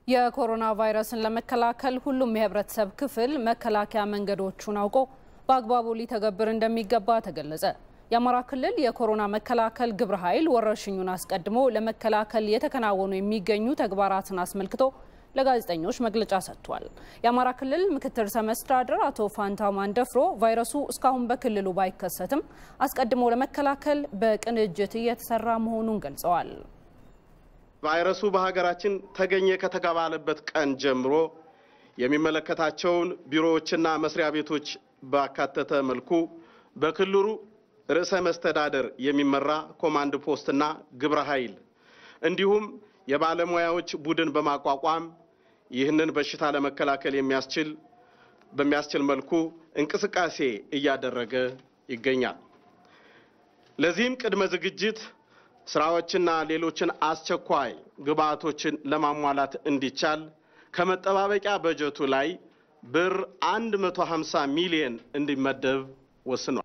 የኮሮና ቫይረስን ለመከላከል ሁሉም የህብረተሰብ ክፍል መከላከያ መንገዶቹን አውቆ በአግባቡ ሊተገብር እንደሚገባ ተገለጸ። የአማራ ክልል የኮሮና መከላከል ግብረ ኃይል ወረርሽኙን አስቀድሞ ለመከላከል የተከናወኑ የሚገኙ ተግባራትን አስመልክቶ ለጋዜጠኞች መግለጫ ሰጥቷል። የአማራ ክልል ምክትል ርዕሰ መስተዳድር አቶ ፋንታው ማንደፍሮ ቫይረሱ እስካሁን በክልሉ ባይከሰትም አስቀድሞ ለመከላከል በቅንጅት እየተሰራ መሆኑን ገልጸዋል። ቫይረሱ በሀገራችን ተገኘ ከተባለበት ቀን ጀምሮ የሚመለከታቸውን ቢሮዎችና መስሪያ ቤቶች ባካተተ መልኩ በክልሉ ርዕሰ መስተዳድር የሚመራ ኮማንድ ፖስትና ግብረ ኃይል እንዲሁም የባለሙያዎች ቡድን በማቋቋም ይህንን በሽታ ለመከላከል በሚያስችል መልኩ እንቅስቃሴ እያደረገ ይገኛል። ለዚህም ቅድመ ዝግጅት ስራዎችና ሌሎችን አስቸኳይ ግብአቶችን ለማሟላት እንዲቻል ከመጠባበቂያ በጀቱ ላይ ብር 150 ሚሊዮን እንዲመደብ ወስኗል።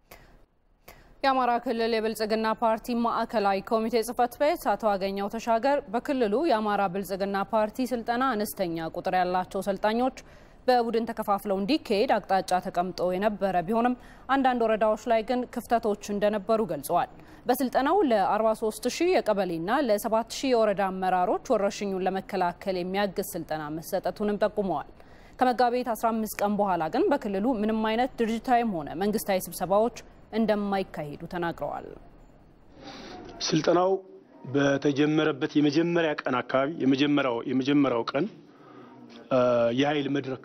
የአማራ ክልል የብልጽግና ፓርቲ ማዕከላዊ ኮሚቴ ጽህፈት ቤት አቶ አገኘው ተሻገር በክልሉ የአማራ ብልጽግና ፓርቲ ስልጠና አነስተኛ ቁጥር ያላቸው ሰልጣኞች በቡድን ተከፋፍለው እንዲካሄድ አቅጣጫ ተቀምጦ የነበረ ቢሆንም አንዳንድ ወረዳዎች ላይ ግን ክፍተቶች እንደነበሩ ገልጸዋል። በስልጠናው ለ43000 የቀበሌና ለ7000 የወረዳ አመራሮች ወረርሽኙን ለመከላከል የሚያግዝ ስልጠና መሰጠቱንም ጠቁመዋል። ከመጋቢት 15 ቀን በኋላ ግን በክልሉ ምንም አይነት ድርጅታዊም ሆነ መንግስታዊ ስብሰባዎች እንደማይካሄዱ ተናግረዋል። ስልጠናው በተጀመረበት የመጀመሪያ ቀን አካባቢ የመጀመሪያው ቀን የኃይል መድረክ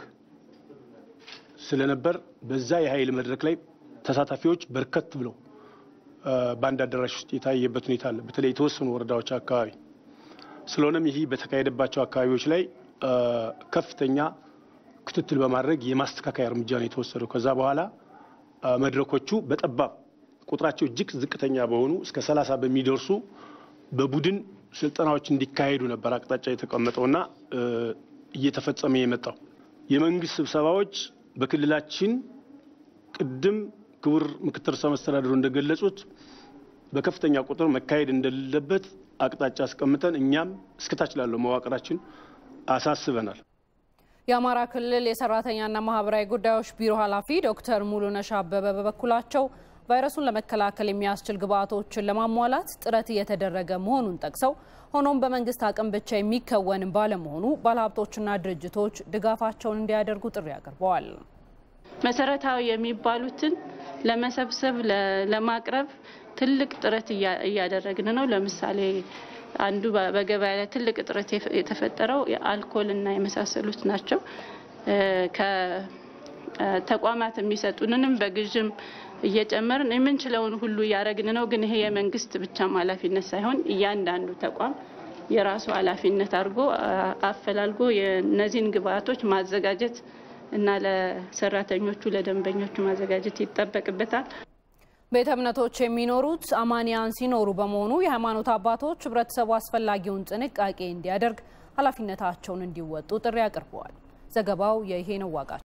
ስለነበር በዛ የኃይል መድረክ ላይ ተሳታፊዎች በርከት ብለው በአንድ አዳራሽ ውስጥ የታየበት ሁኔታ አለ፣ በተለይ የተወሰኑ ወረዳዎች አካባቢ። ስለሆነም ይህ በተካሄደባቸው አካባቢዎች ላይ ከፍተኛ ክትትል በማድረግ የማስተካከያ እርምጃ ነው የተወሰደው። ከዛ በኋላ መድረኮቹ በጠባብ ቁጥራቸው እጅግ ዝቅተኛ በሆኑ እስከ 30 በሚደርሱ በቡድን ስልጠናዎች እንዲካሄዱ ነበር አቅጣጫ የተቀመጠውና እየተፈጸመ የመጣው። የመንግስት ስብሰባዎች በክልላችን ቅድም ክቡር ምክትል ርዕሰ መስተዳድሩ እንደገለጹት በከፍተኛ ቁጥር መካሄድ እንደሌለበት አቅጣጫ አስቀምጠን እኛም እስከታች ላለው መዋቅራችን አሳስበናል። የአማራ ክልል የሰራተኛና ማህበራዊ ጉዳዮች ቢሮ ኃላፊ ዶክተር ሙሉነሽ አበበ በበኩላቸው ቫይረሱን ለመከላከል የሚያስችል ግብአቶችን ለማሟላት ጥረት እየተደረገ መሆኑን ጠቅሰው ሆኖም በመንግስት አቅም ብቻ የሚከወን ባለመሆኑ ባለሀብቶችና ድርጅቶች ድጋፋቸውን እንዲያደርጉ ጥሪ አቅርበዋል። መሰረታዊ የሚባሉትን ለመሰብሰብ ለማቅረብ ትልቅ ጥረት እያደረግን ነው። ለምሳሌ አንዱ በገበያ ላይ ትልቅ ጥረት የተፈጠረው የአልኮልና የመሳሰሉት ናቸው። ከተቋማት የሚሰጡንንም በግዥም እየጨመርን የምንችለውን ሁሉ ያረግን ነው። ግን ይሄ የመንግስት ብቻ ኃላፊነት ሳይሆን እያንዳንዱ ተቋም የራሱ ኃላፊነት አድርጎ አፈላልጎ የነዚህን ግብአቶች ማዘጋጀት እና ለሰራተኞቹ ለደንበኞቹ ማዘጋጀት ይጠበቅበታል። ቤተ እምነቶች የሚኖሩት አማንያን ሲኖሩ በመሆኑ የሃይማኖት አባቶች ህብረተሰቡ አስፈላጊውን ጥንቃቄ እንዲያደርግ ኃላፊነታቸውን እንዲወጡ ጥሪ አቅርበዋል። ዘገባው የይሄነው ዋጋ